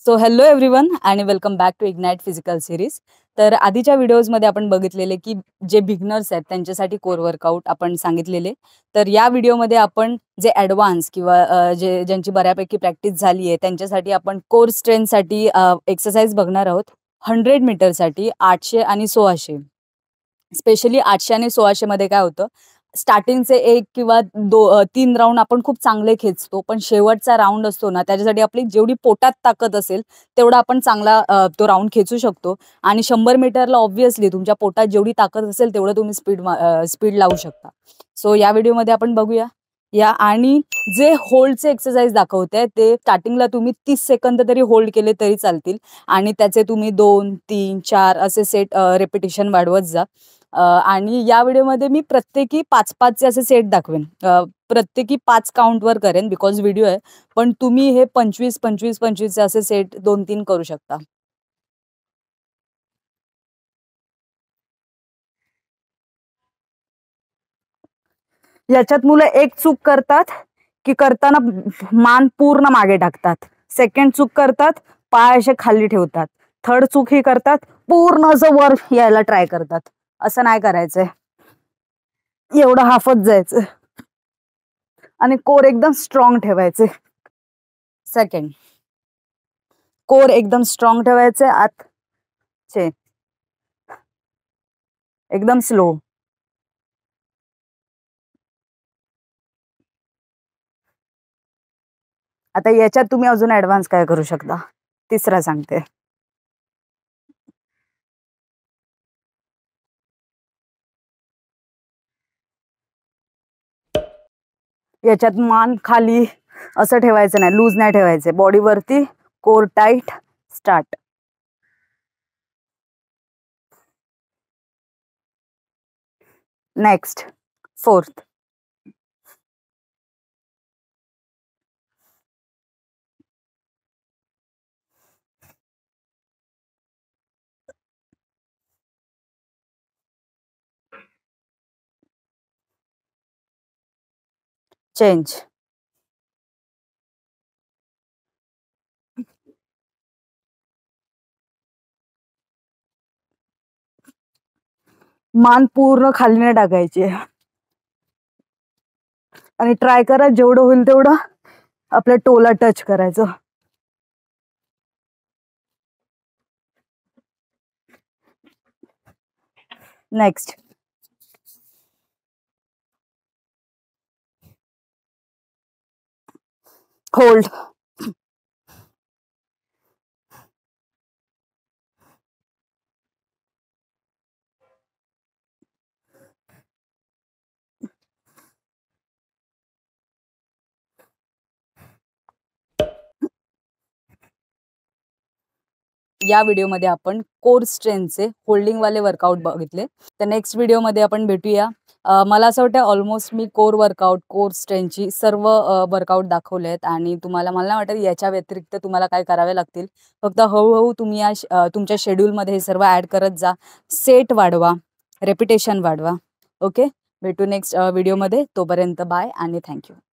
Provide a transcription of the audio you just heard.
So hello everyone आणि welcome back to ignite physical series. तर आधीच्या व्हिडिओजमध्ये आपण बघितलेले की जे बिगनर्स आहेत त्यांच्यासाठी कोर वर्कआउट आपण सांगितलेले. तर या व्हिडिओमध्ये आपण जे ॲडव्हान्स किंवा ज्यांची बऱ्यापैकी प्रॅक्टिस झाली आहे त्यांच्यासाठी आपण कोर स्ट्रेंथसाठी एक्सरसाइज बघणार आहोत. 100 मीटरसाठी 800 आणि 1600. स्पेशली 800 आणि 1600 मध्ये काय होतं, स्टार्टिंगचे 1 किंवा 3 राऊंड आपण खूप चांगले खेचतो, पण शेवटचा राऊंड असतो ना त्याच्यासाठी आपली जेवढी पोटात ताकद असेल तेवढा आपण चांगला तो राऊंड खेचू शकतो. आणि 100 मीटरला ऑब्व्हियसली तुमच्या पोटात जेवढी ताकद असेल तेवढं तुम्ही स्पीड लावू शकता. सो या व्हिडिओमध्ये आपण बघूया आणि जे होल्डचे एक्सरसाइज दाखवते ते स्टार्टिंगला तुम्ही 30 सेकंद तरी होल्ड केले तरी चालतील आणि त्याचे तुम्ही 2, 3, 4 असे सेट रेपिटेशन वाढवत जा. आणि या व्हिडिओमध्ये मी प्रत्येकी 5-5चे असे सेट दाखवेन. प्रत्येकी 5 काउंटवर करेन बिकॉज व्हिडिओ आहे, पण तुम्ही हे 25-25-25चे असे सेट 2-3 करू शकता. याच्यात मुलं एक चूक करतात की करताना मान पूर्ण मागे टाकतात. सेकंड चूक करतात, पाय असे खाली ठेवतात. थर्ड चूक ही करतात, पूर्ण असं वर यायला ट्राय करतात. असं नाही करायचंय, एवढं हाफत जायचं आणि कोर एकदम स्ट्रॉंग ठेवायचे. सेकंड, कोर एकदम स्ट्रॉंग ठेवायचे. आत चे एकदम स्लो. आता याच्यात तुम्ही अजून ऍडव्हान्स काय करू शकता, तिसरा सांगते. याच्यात मान खाली असं ठेवायचं नाही, लूज नाही ठेवायचे, बॉडीवरती core tight. Start. Next, fourth. Change. मान पूर्ण खाली नाही टाकायची आणि ट्राय करा जेवढं होईल तेवढं आपल्या टोला टच करायचं. Next, hold. या व्हिडिओमध्ये आपण कोर स्ट्रेंथचे होल्डिंगवाले वर्कआउट बघितले. तर नेक्स्ट व्हिडिओमध्ये आपण भेटूया. मला असं वाटतं ऑलमोस्ट मी कोर वर्कआउट, कोर स्ट्रेंथची सर्व वर्कआउट दाखवले आहेत आणि मला नाही वाटत याच्या व्यतिरिक्त तुम्हाला काय करावे लागतील. फक्त हळूहळू तुम्ही तुमच्या शेड्यूलमध्ये हे सर्व ॲड करत जा. सेट वाढवा, रेपिटेशन वाढवा. ओके, भेटू नेक्स्ट व्हिडिओमध्ये. तोपर्यंत बाय आणि थँक्यू.